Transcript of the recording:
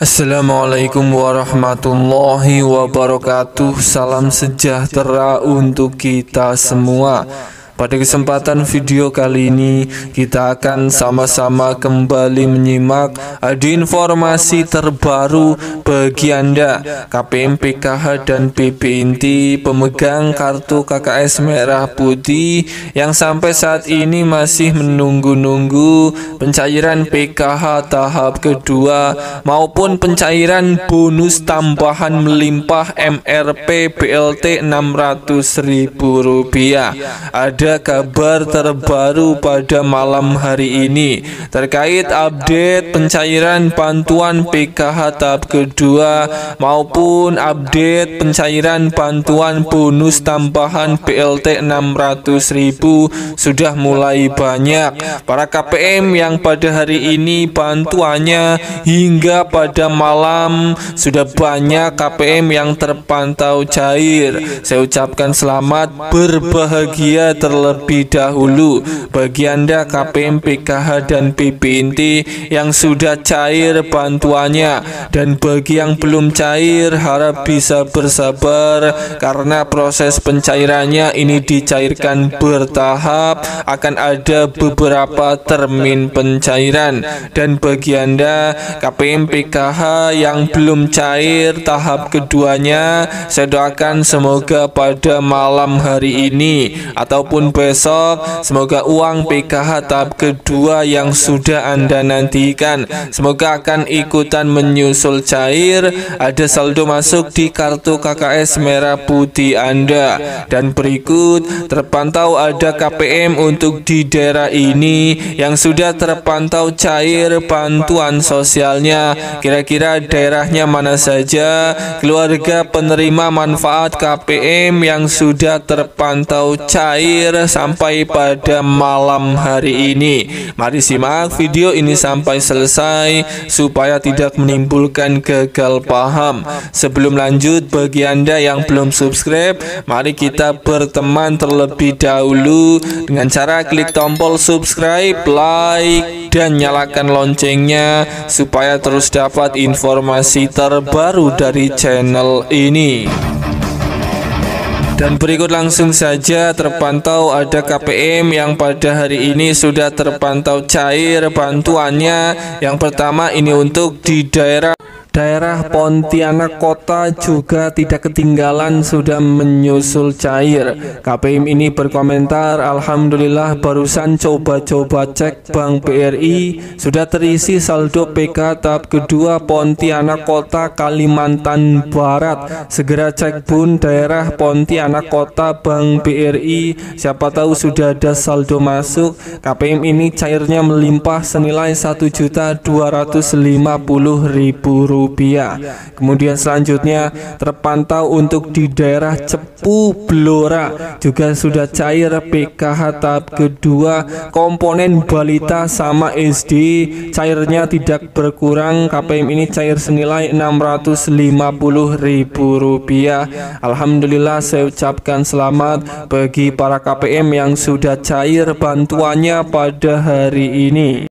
Assalamualaikum warahmatullahi wabarakatuh. Salam sejahtera untuk kita semua. Pada kesempatan video kali ini kita akan sama-sama kembali menyimak informasi terbaru bagi Anda KPM, PKH dan PP Inti pemegang kartu KKS merah putih yang sampai saat ini masih menunggu-nunggu pencairan PKH tahap kedua maupun pencairan bonus tambahan melimpah MRP BLT Rp600.000. Ada kabar terbaru pada malam hari ini terkait update pencairan bantuan PKH tahap kedua maupun update pencairan bantuan bonus tambahan BLT Rp600.000 sudah mulai banyak. Para KPM yang pada hari ini bantuannya hingga pada malam sudah banyak KPM yang terpantau cair. Saya ucapkan selamat berbahagia terlebih dahulu bagi Anda KPM, PKH dan PP Inti yang sudah cair bantuannya, dan bagi yang belum cair harap bisa bersabar karena proses pencairannya ini dicairkan bertahap, akan ada beberapa termin pencairan. Dan bagi Anda KPM, PKH yang belum cair tahap keduanya, saya doakan semoga pada malam hari ini ataupun besok semoga uang PKH tahap kedua yang sudah Anda nantikan semoga akan ikutan menyusul cair, ada saldo masuk di kartu KKS merah putih Anda. Dan berikut terpantau ada KPM untuk di daerah ini yang sudah terpantau cair bantuan sosialnya. Kira-kira daerahnya mana saja keluarga penerima manfaat KPM yang sudah terpantau cair sampai pada malam hari ini? Mari simak video ini sampai selesai supaya tidak menimbulkan gagal paham. Sebelum lanjut, bagi Anda yang belum subscribe, mari kita berteman terlebih dahulu dengan cara klik tombol subscribe, like, dan nyalakan loncengnya supaya terus dapat informasi terbaru dari channel ini. Dan berikut langsung saja terpantau ada KPM yang pada hari ini sudah terpantau cair bantuannya. Yang pertama ini untuk di daerah Pontianak Kota juga tidak ketinggalan sudah menyusul cair. KPM ini berkomentar, alhamdulillah barusan coba-coba cek Bank BRI sudah terisi saldo PK tahap kedua Pontianak Kota Kalimantan Barat. Segera cek Bun daerah Pontianak Kota Bank BRI, siapa tahu sudah ada saldo masuk. KPM ini cairnya melimpah senilai Rp1.250.000. Kemudian selanjutnya terpantau untuk di daerah Cepu Blora juga sudah cair PKH tahap kedua komponen balita sama SD, cairnya tidak berkurang. KPM ini cair senilai Rp650.000. Alhamdulillah, saya ucapkan selamat bagi para KPM yang sudah cair bantuannya pada hari ini.